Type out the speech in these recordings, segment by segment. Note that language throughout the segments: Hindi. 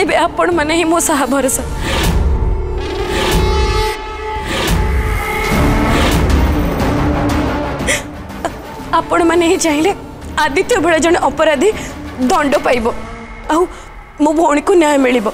एबे आपण माने ही मो साहा भरोसा। आपण माने ही चाहिले आदित्य भळे जने अपराधी दंड पाइबो आ मो भौणी को न्याय मिलिबो।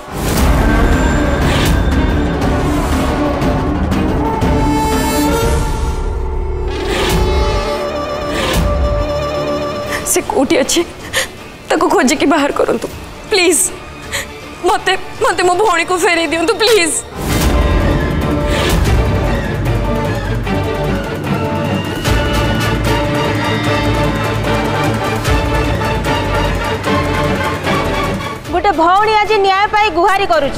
से कोठी अच्छी ताको खोजे की बाहर करंतु प्लीज। मते मते मो भौणी को फेरे दियंतु प्लीज। गोटे भौणी आज न्याय पाई गुहारी करुच।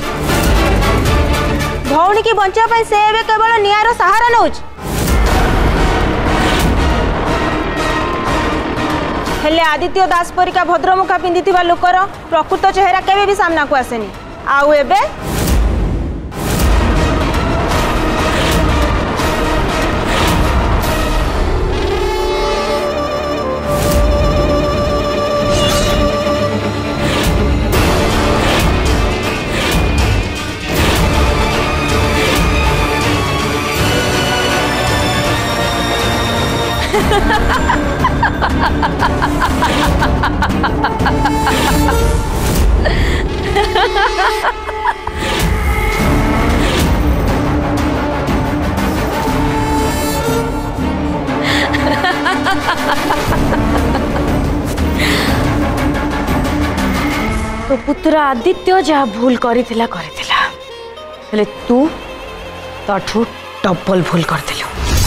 भौणी की बंचा पाई से एबे केवल न्याय रो सहारा नउच। हेले आदित्य दास परिका भद्रमुखा पिंधिथिबा लोकर प्रकृत चेहरा केबे भी सामना को आसेनी। आउ एबे तो पुत्र आदित्य जहाँ भूल करिथिला हेले तू ताठू डबल भूल करथिलु।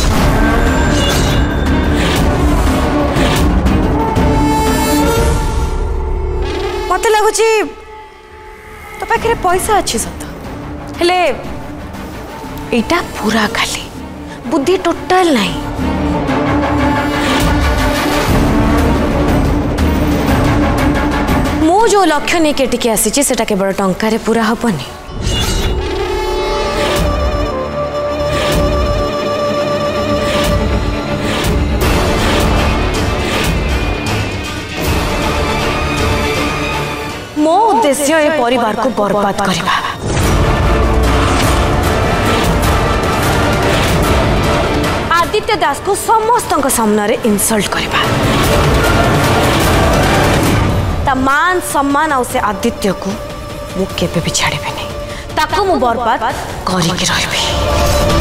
मत लगुच तो पाखे पैसा अच्छी सत हेले एटा पूरा खाली बुद्धि टोटाल नहीं। मु जो लक्ष्य नहीं केटिके आसी सेटा केवल टंकार पूरा हबनी। मो उद्देश्य ये परिवार को बर्बाद करवा। आदित्य दास को समस्त सामने इनसल्ट करवा। ता मान सम्मान आउ से आदित्य को मु केबे भी छाड़बे नहीं। ताको मु बर्बाद करिके रहबे।